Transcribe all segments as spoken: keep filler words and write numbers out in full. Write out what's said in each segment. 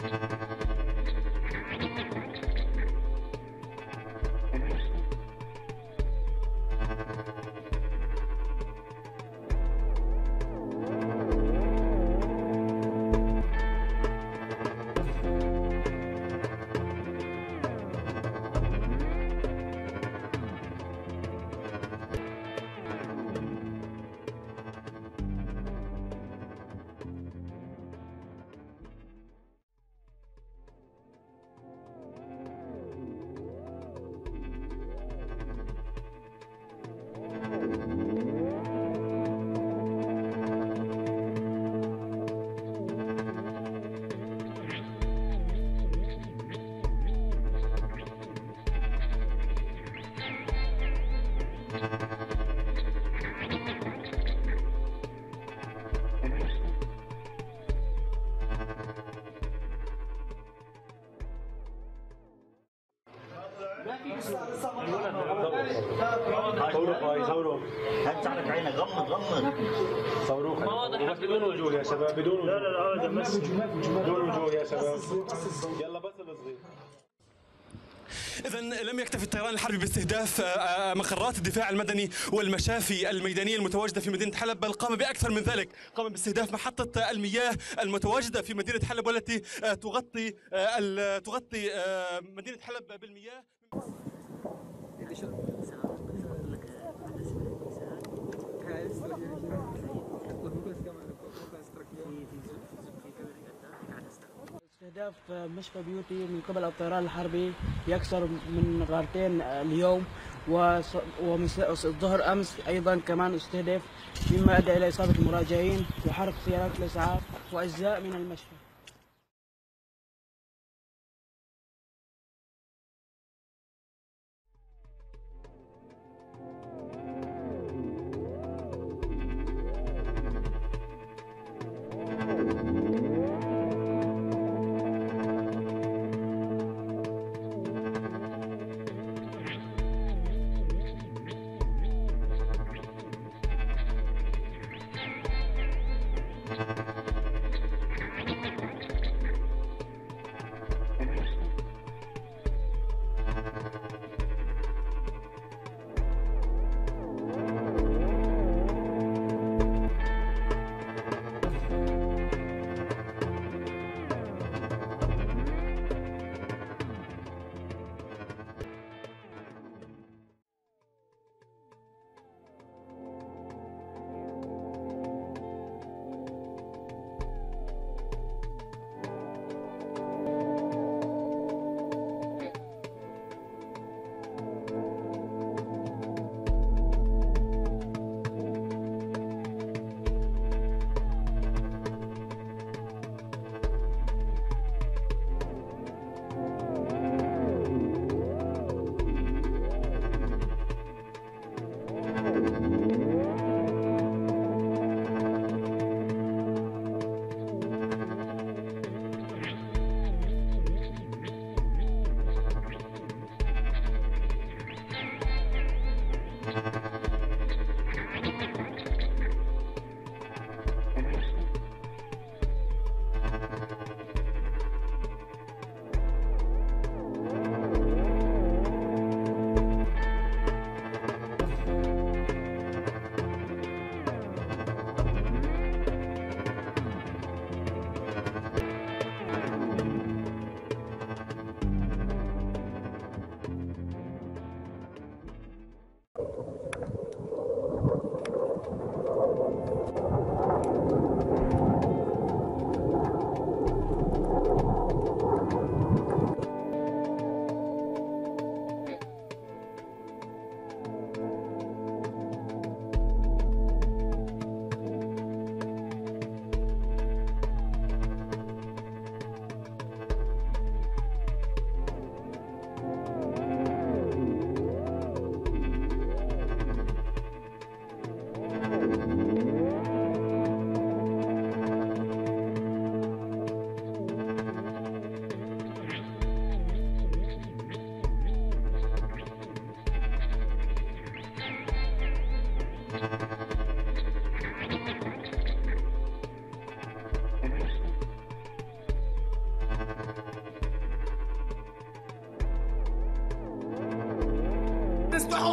صاروخ هاي صاروخ هات عليك عينك غمض غمض صاروخ بس بدون وجوه يا شباب بدون وجوه. لا لا لا ابدا بس بدون وجوه يا شباب يلا بس الصغير. إذا لم يكتفي الطيران الحربي باستهداف مقرات الدفاع المدني والمشافي الميدانية المتواجدة في مدينة حلب، بل قام بأكثر من ذلك، قام باستهداف محطة المياه المتواجدة في مدينة حلب والتي تغطي تغطي مدينة حلب بالمياه. استهداف مشفى بيوتي من قبل الطيران الحربي يكسر من غارتين اليوم، ومن الظهر امس ايضا كمان استهدف، مما ادى الى اصابه المراجعين وحرق سيارات الاسعاف واجزاء من المشفى. Thank you.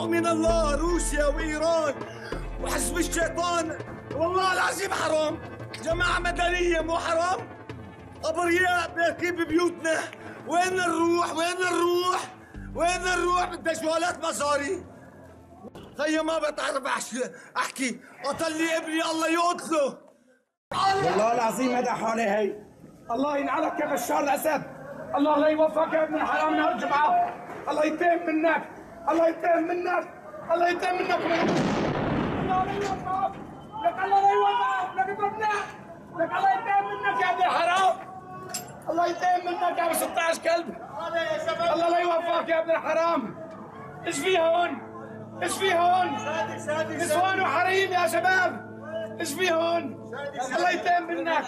من الله روسيا وايران وحزب الشيطان والله العظيم حرام. جماعه مدنيه مو حرام؟ ابرياء باكين ببيوتنا. وين نروح؟ وين نروح؟ وين نروح؟ بدها جوالات مصاري. خيي ما بتعرف احكي. قتل لي ابني الله يقتله. والله العظيم هذا حالي هي. الله ينعلك يا بشار الاسد. الله لا يوفقك يا ابن الحرام نهار الجمعه. الله ينتقم منك. الله ينتقم منك. الله ينتقم منك. الله لا يوفقك. لك الله لا يوفقك. لك ابنك. لك الله ينتقم منك يا ابن الحرام. الله ينتقم منك يا ابو ستة عشر كلب. الله لا يوفقك يا ابن الحرام. ايش في هون؟ ايش في هون؟ نسوان وحريم يا شباب. ايش في هون؟ الله ينتقم منك.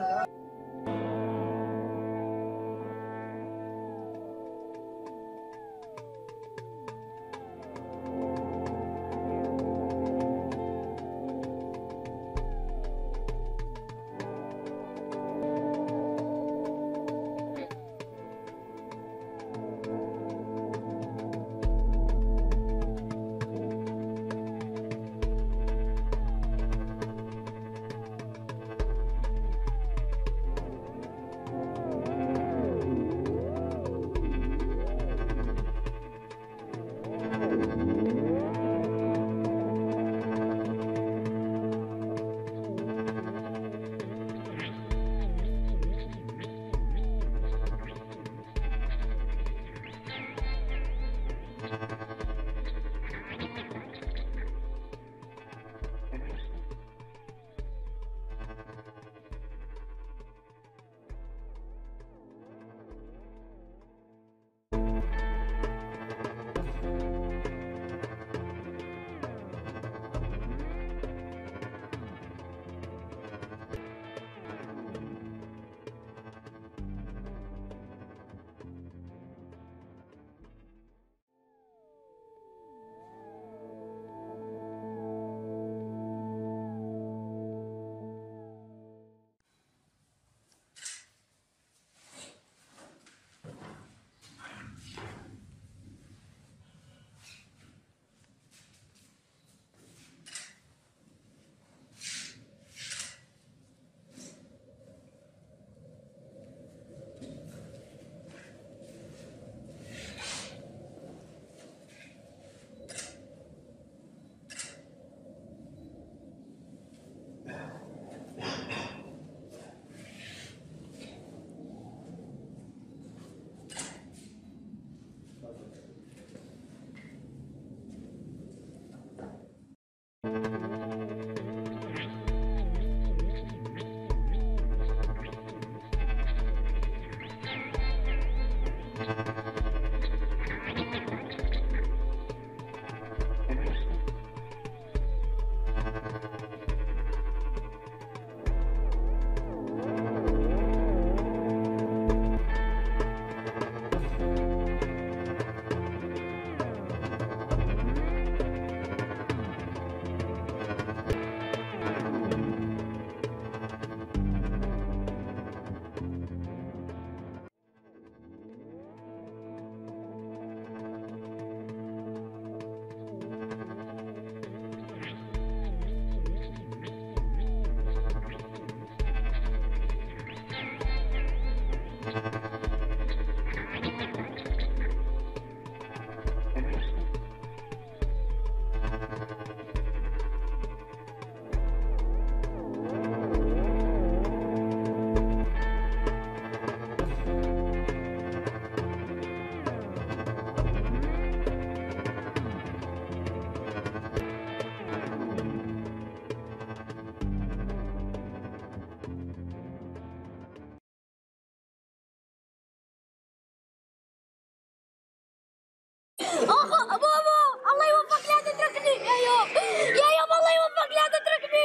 بابا الله يوفقك لا تتركني يا يوم يا يوم الله يوفقك لا تتركني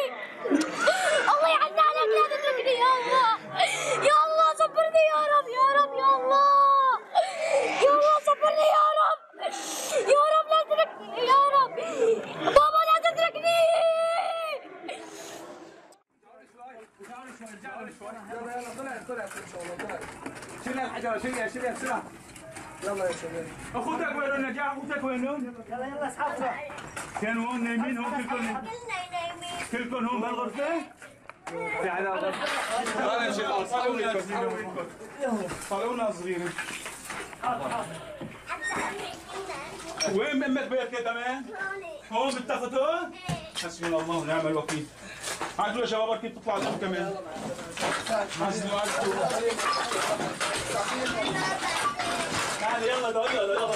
الله يعز عليك لا تتركني يا الله يا الله صبرني يا رب يا رب يا الله يا الله صبرني يا رب يا رب لا تتركني يا رب بابا لا تتركني يلا يلا طلع طلع ان شاء الله طلع. شيل الحجاره شيلها شيلها بسرعه يلا يا شباب. اخوتك وين نجاح؟ اخوتك وينهم؟ يلا يلا اصحابنا. كانوا هون نايمين هون كلكم؟ كلنا نايمين. كلكم هون بهالغرفة؟ في على غرفة. تعال نشيل الأرض. طلعونا صغيرين. وين امك بيتك كمان؟ هون بتاخذوا؟ حسبنا الله ونعم الوكيل. عدلوا يا شباب كيف تطلعوا انتم كمان؟ عدلوا عدلوا. تعال يلا يلا يلا يلا.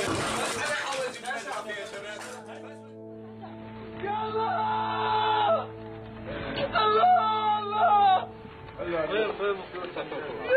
الله الله.